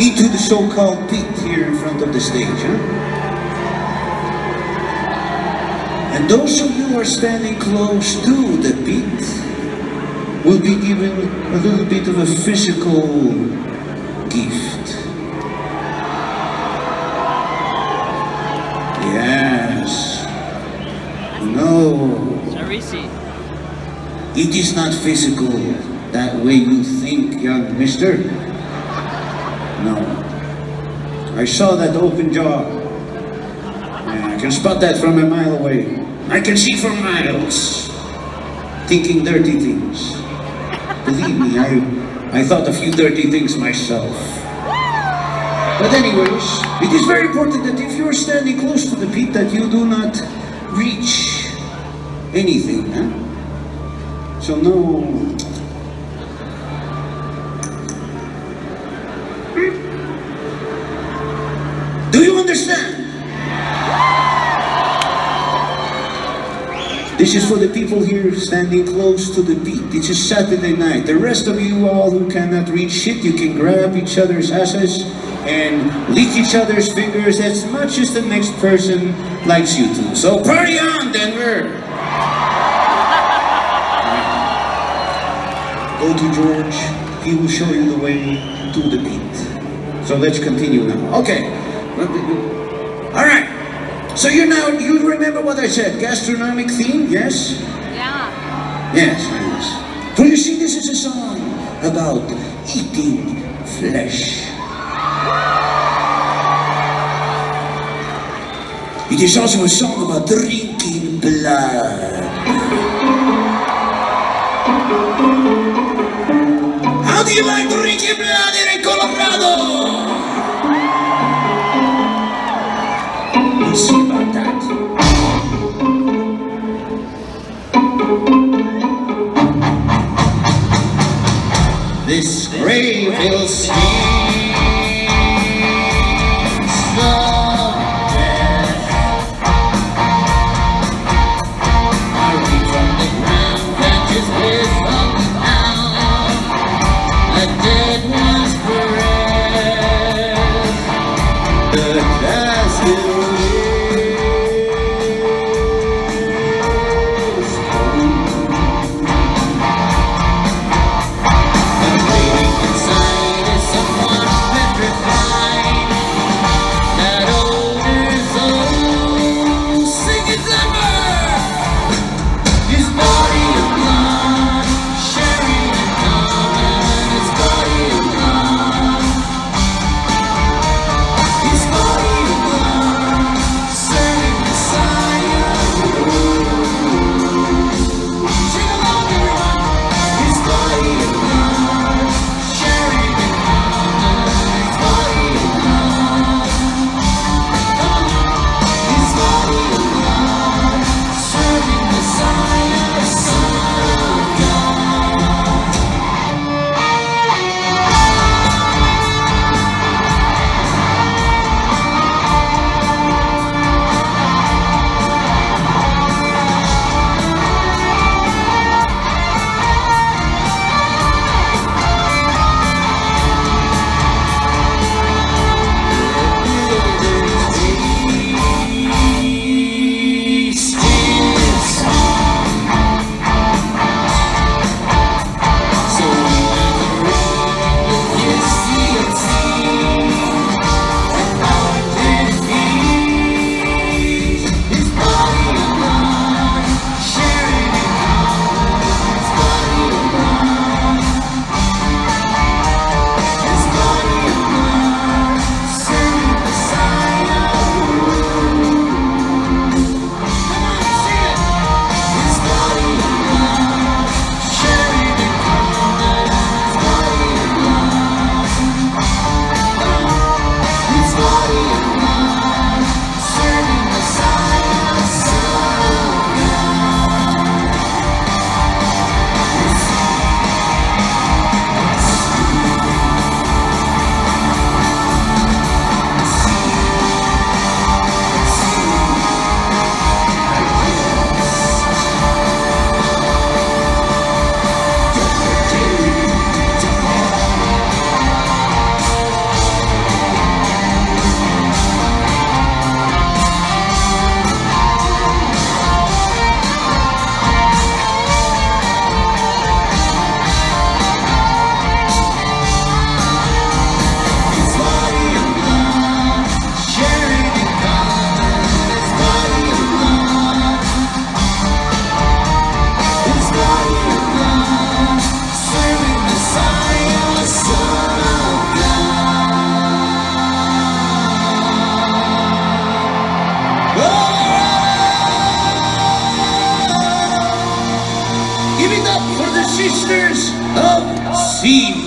into the so-called pit here in front of the stage, huh? And those of you who are standing close to the pit will be given a little bit of a physical gift. Yes. No. Cirice. It is not physical that way you think, young mister. No. I saw that open jaw. Yeah, I can spot that from a mile away. I can see for miles. Thinking dirty things. Believe me, I thought a few dirty things myself. But anyways, it is very important that if you are standing close to the pit that you do not reach anything, huh? So no. Do you understand? This is for the people here standing close to the pit. It's a Saturday night. The rest of you all who cannot reach shit, you can grab each other's asses and lick each other's fingers as much as the next person likes you to. So party on, Denver! Go to George. He will show you the way to the pit. So let's continue now. Okay. All right. So you remember what I said, gastronomic theme, yes? Yeah. Yes, yes. For you see, this is a song about eating flesh. It is also a song about drinking blood. How do you like drinking blood here in Colorado? We'll see about that. This grave will sing some death. Are we from the ground that just bliss on the town? A dead one's breath. The dust will someone sisters of sea.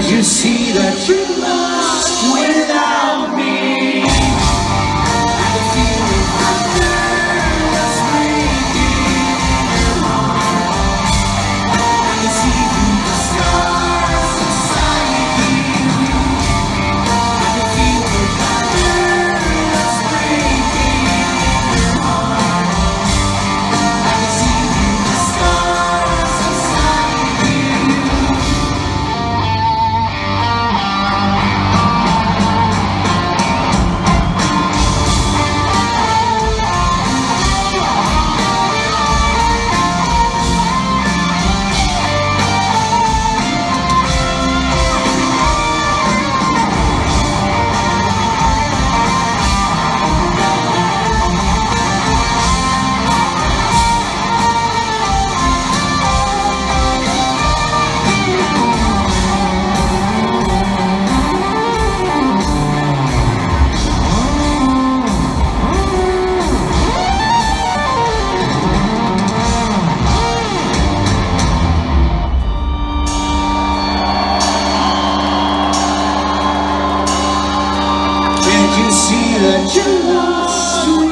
Can't you see that you're lost without me? I can feel my nerves breaking your heart. I can see through the stars inside you. I can feel my nerves breaking your heart. I can see through the stars inside you. Can't you see that you're lost?